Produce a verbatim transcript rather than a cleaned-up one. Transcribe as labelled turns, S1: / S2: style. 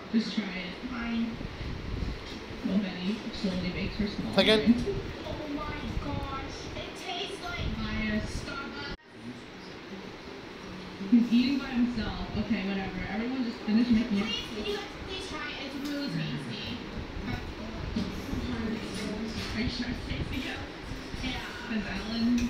S1: Just try it. Fine. Well, Betty slowly bakes her small.
S2: Again.
S1: Oh my gosh. It tastes like by a Starbucks. He's eating by himself. Okay, whatever. Everyone just finish making it. Please, can you guys please try it? It's really tasty. Are you sure it's tasty? Yeah. Yeah. Is Alan?